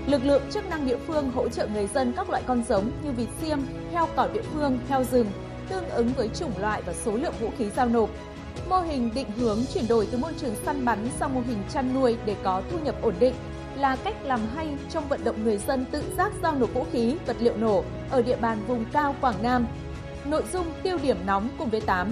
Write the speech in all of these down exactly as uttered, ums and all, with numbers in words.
Lực lượng chức năng địa phương hỗ trợ người dân các loại con giống như vịt xiêm, heo cỏ địa phương, heo rừng, tương ứng với chủng loại và số lượng vũ khí giao nộp. Mô hình định hướng chuyển đổi từ môi trường săn bắn sang mô hình chăn nuôi để có thu nhập ổn định là cách làm hay trong vận động người dân tự giác giao nộp vũ khí, vật liệu nổ ở địa bàn vùng cao Quảng Nam. Nội dung tiêu điểm nóng cùng với tám.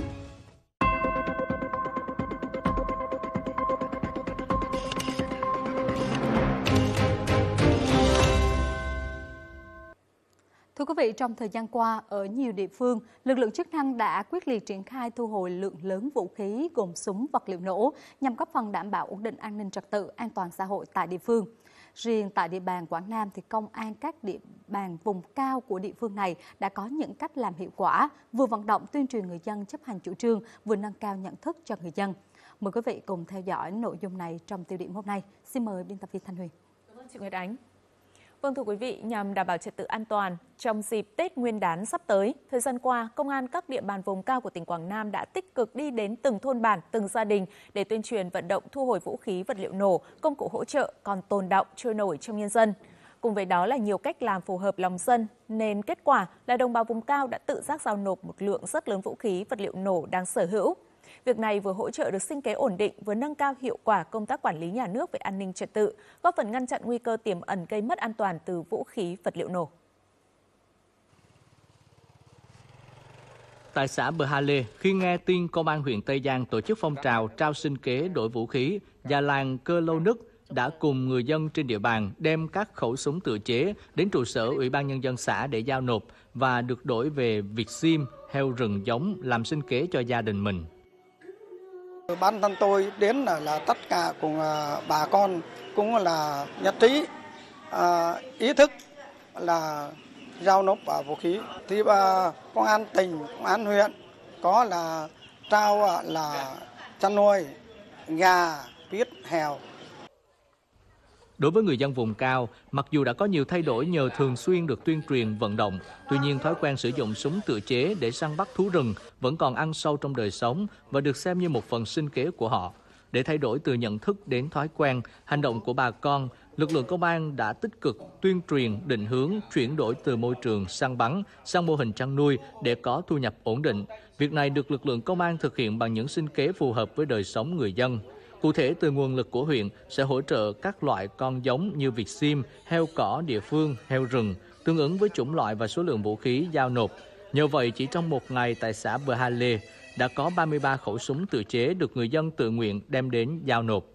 Thưa quý vị, trong thời gian qua, ở nhiều địa phương, lực lượng chức năng đã quyết liệt triển khai thu hồi lượng lớn vũ khí gồm súng, vật liệu nổ nhằm góp phần đảm bảo ổn định an ninh trật tự, an toàn xã hội tại địa phương. Riêng tại địa bàn Quảng Nam, thì công an các địa bàn vùng cao của địa phương này đã có những cách làm hiệu quả, vừa vận động tuyên truyền người dân chấp hành chủ trương, vừa nâng cao nhận thức cho người dân. Mời quý vị cùng theo dõi nội dung này trong tiêu điểm hôm nay. Xin mời biên tập viên Thanh Huyền. Cảm ơn chị Nguyệt Ánh. Vâng thưa quý vị, nhằm đảm bảo trật tự an toàn trong dịp Tết Nguyên đán sắp tới, thời gian qua, công an các địa bàn vùng cao của tỉnh Quảng Nam đã tích cực đi đến từng thôn bản, từng gia đình để tuyên truyền vận động thu hồi vũ khí, vật liệu nổ, công cụ hỗ trợ còn tồn đọng trôi nổi trong nhân dân. Cùng với đó là nhiều cách làm phù hợp lòng dân, nên kết quả là đồng bào vùng cao đã tự giác giao nộp một lượng rất lớn vũ khí, vật liệu nổ đang sở hữu. Việc này vừa hỗ trợ được sinh kế ổn định, vừa nâng cao hiệu quả công tác quản lý nhà nước về an ninh trật tự, góp phần ngăn chặn nguy cơ tiềm ẩn gây mất an toàn từ vũ khí, vật liệu nổ. Tại xã Bờ Hà Lê, khi nghe tin Công an huyện Tây Giang tổ chức phong trào trao sinh kế đổi vũ khí, già làng Cơ Lâu Nức đã cùng người dân trên địa bàn đem các khẩu súng tự chế đến trụ sở Ủy ban Nhân dân xã để giao nộp và được đổi về vịt xiêm, heo rừng giống làm sinh kế cho gia đình mình. Bản thân tôi đến là, là tất cả cùng bà con cũng là nhất trí à, ý thức là giao nộp vũ khí. Thì bà công an tỉnh, công an huyện có là trao là chăn nuôi gà, vịt, heo. Đối với người dân vùng cao, mặc dù đã có nhiều thay đổi nhờ thường xuyên được tuyên truyền vận động, tuy nhiên thói quen sử dụng súng tự chế để săn bắt thú rừng vẫn còn ăn sâu trong đời sống và được xem như một phần sinh kế của họ. Để thay đổi từ nhận thức đến thói quen, hành động của bà con, lực lượng công an đã tích cực tuyên truyền, định hướng, chuyển đổi từ môi trường săn bắn sang mô hình chăn nuôi để có thu nhập ổn định. Việc này được lực lượng công an thực hiện bằng những sinh kế phù hợp với đời sống người dân. Cụ thể, từ nguồn lực của huyện sẽ hỗ trợ các loại con giống như vịt xiêm, heo cỏ địa phương, heo rừng, tương ứng với chủng loại và số lượng vũ khí giao nộp. Nhờ vậy, chỉ trong một ngày tại xã Bờ Hà Lê đã có ba mươi ba khẩu súng tự chế được người dân tự nguyện đem đến giao nộp.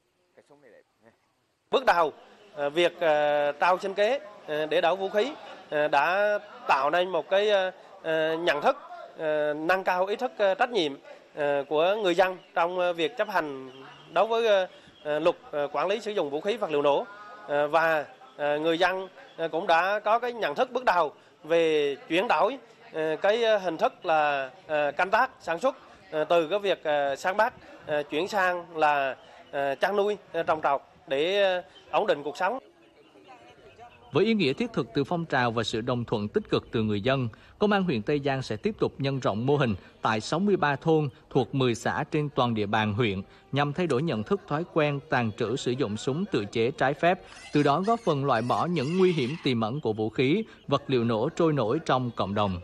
Bước đầu, việc trao sinh kế để đổi vũ khí đã tạo nên một cái nhận thức, nâng cao ý thức trách nhiệm của người dân trong việc chấp hành đối với luật quản lý sử dụng vũ khí vật liệu nổ, và người dân cũng đã có cái nhận thức bước đầu về chuyển đổi cái hình thức là canh tác sản xuất từ cái việc săn bắt chuyển sang là chăn nuôi trồng trọt để ổn định cuộc sống. Với ý nghĩa thiết thực từ phong trào và sự đồng thuận tích cực từ người dân, Công an huyện Tây Giang sẽ tiếp tục nhân rộng mô hình tại sáu mươi ba thôn thuộc mười xã trên toàn địa bàn huyện nhằm thay đổi nhận thức thói quen tàng trữ sử dụng súng tự chế trái phép, từ đó góp phần loại bỏ những nguy hiểm tiềm ẩn của vũ khí, vật liệu nổ trôi nổi trong cộng đồng.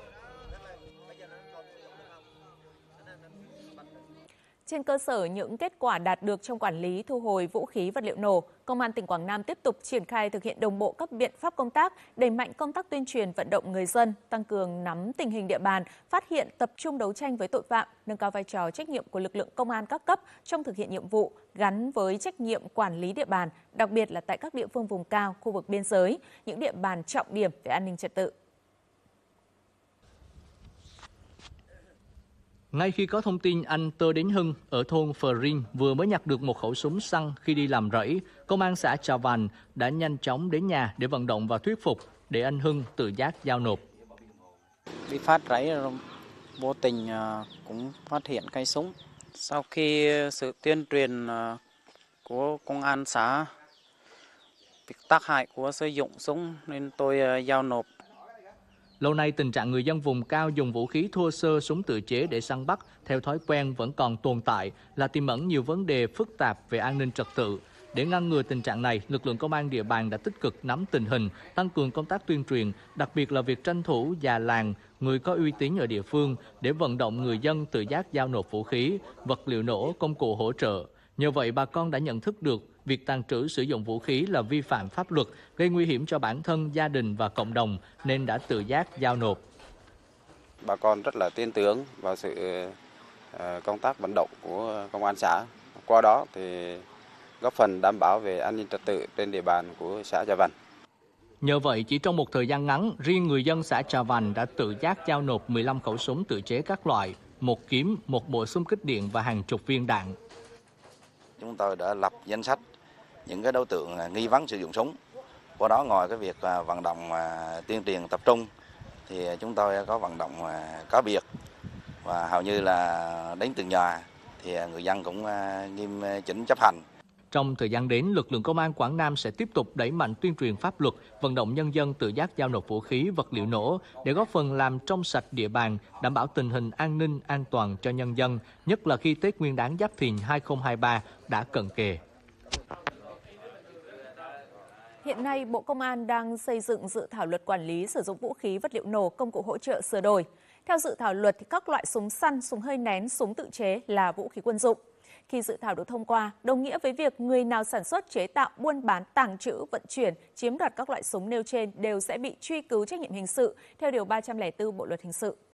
Trên cơ sở những kết quả đạt được trong quản lý thu hồi vũ khí vật liệu nổ, Công an tỉnh Quảng Nam tiếp tục triển khai thực hiện đồng bộ các biện pháp công tác, đẩy mạnh công tác tuyên truyền vận động người dân, tăng cường nắm tình hình địa bàn, phát hiện tập trung đấu tranh với tội phạm, nâng cao vai trò trách nhiệm của lực lượng công an các cấp trong thực hiện nhiệm vụ gắn với trách nhiệm quản lý địa bàn, đặc biệt là tại các địa phương vùng cao, khu vực biên giới, những địa bàn trọng điểm về an ninh trật tự. Ngay khi có thông tin anh Tơ Đến Hưng ở thôn Phờ Rinh vừa mới nhặt được một khẩu súng săn khi đi làm rẫy, Công an xã Trà Vàn đã nhanh chóng đến nhà để vận động và thuyết phục để anh Hưng tự giác giao nộp. Đi phát rẫy vô tình cũng phát hiện cây súng. Sau khi sự tuyên truyền của công an xã, việc tác hại của sử dụng súng nên tôi giao nộp. Lâu nay, tình trạng người dân vùng cao dùng vũ khí thô sơ súng tự chế để săn bắt theo thói quen vẫn còn tồn tại, là tiềm ẩn nhiều vấn đề phức tạp về an ninh trật tự. Để ngăn ngừa tình trạng này, lực lượng công an địa bàn đã tích cực nắm tình hình, tăng cường công tác tuyên truyền, đặc biệt là việc tranh thủ già làng, người có uy tín ở địa phương để vận động người dân tự giác giao nộp vũ khí, vật liệu nổ, công cụ hỗ trợ. Nhờ vậy, bà con đã nhận thức được việc tàng trữ sử dụng vũ khí là vi phạm pháp luật, gây nguy hiểm cho bản thân, gia đình và cộng đồng nên đã tự giác giao nộp. Bà con rất là tin tưởng vào sự công tác vận động của công an xã. Qua đó thì góp phần đảm bảo về an ninh trật tự trên địa bàn của xã Trà Vành. Nhờ vậy, chỉ trong một thời gian ngắn, riêng người dân xã Trà Vành đã tự giác giao nộp mười lăm khẩu súng tự chế các loại, một kiếm, một bộ xung kích điện và hàng chục viên đạn. Chúng tôi đã lập danh sách những cái đối tượng nghi vấn sử dụng súng. Qua đó ngoài cái việc vận động tuyên truyền tập trung thì chúng tôi có vận động cá biệt và hầu như là đến từng nhà thì người dân cũng nghiêm chỉnh chấp hành. Trong thời gian đến, lực lượng công an Quảng Nam sẽ tiếp tục đẩy mạnh tuyên truyền pháp luật, vận động nhân dân tự giác giao nộp vũ khí, vật liệu nổ để góp phần làm trong sạch địa bàn, đảm bảo tình hình an ninh, an toàn cho nhân dân, nhất là khi Tết Nguyên đán Giáp Thìn hai không hai ba đã cận kề. Hiện nay, Bộ Công an đang xây dựng dự thảo luật quản lý sử dụng vũ khí, vật liệu nổ, công cụ hỗ trợ sửa đổi. Theo dự thảo luật, thì các loại súng săn, súng hơi nén, súng tự chế là vũ khí quân dụng. Khi dự thảo được thông qua, đồng nghĩa với việc người nào sản xuất, chế tạo, buôn bán, tàng trữ, vận chuyển, chiếm đoạt các loại súng nêu trên đều sẽ bị truy cứu trách nhiệm hình sự theo Điều ba trăm lẻ bốn Bộ Luật Hình sự.